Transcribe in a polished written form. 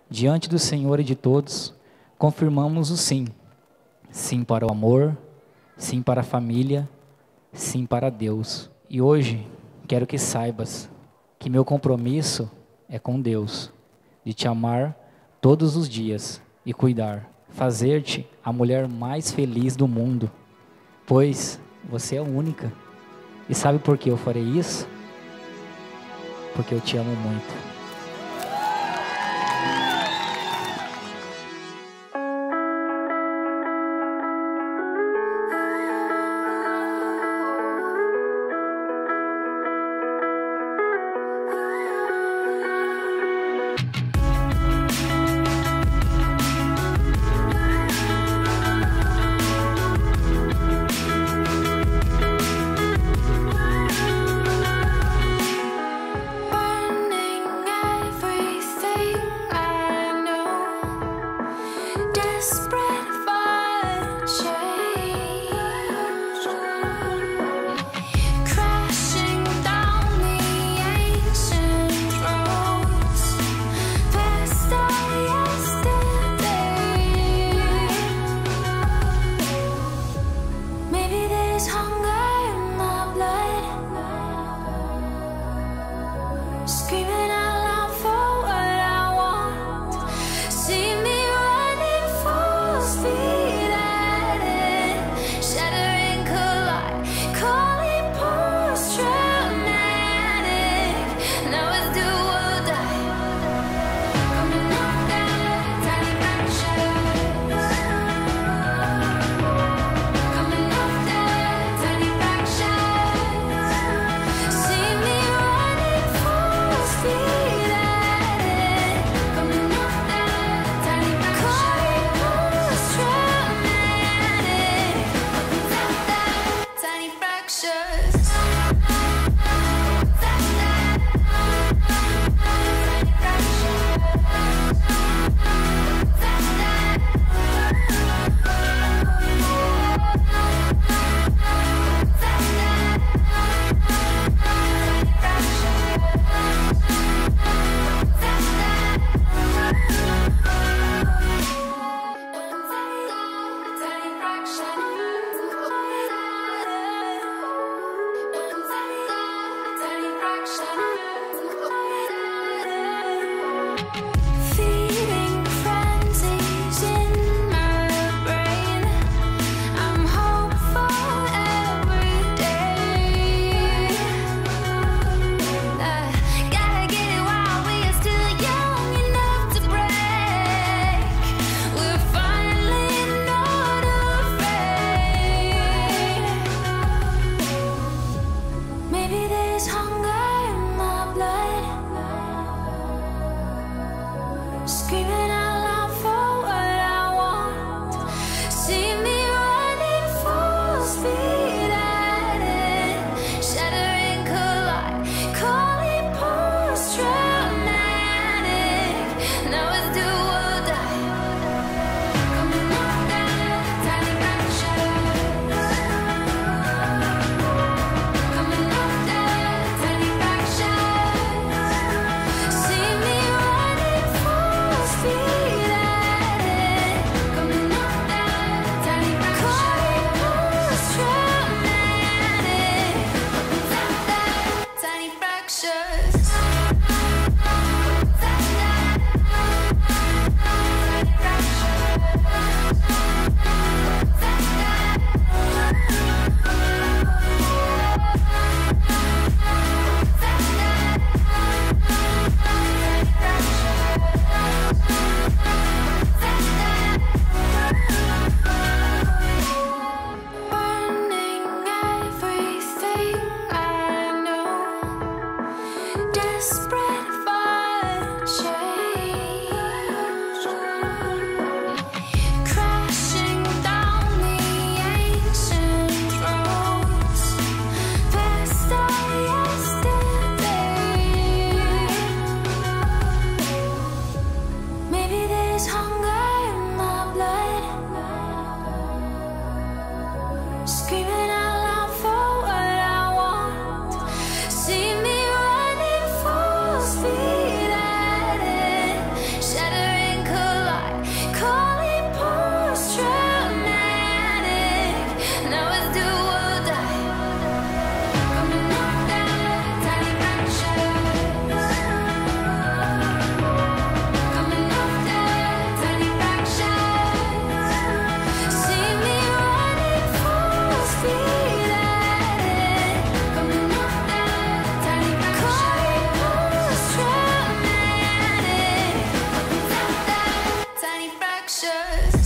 diante do Senhor e de todos, confirmamos o sim. Sim para o amor, sim para a família, sim para Deus. E hoje, quero que saibas que meu compromisso é com Deus, de te amar todos os dias e cuidar, fazer-te a mulher mais feliz do mundo, pois você é única. E sabe por que eu farei isso? Porque eu te amo muito. See infectious.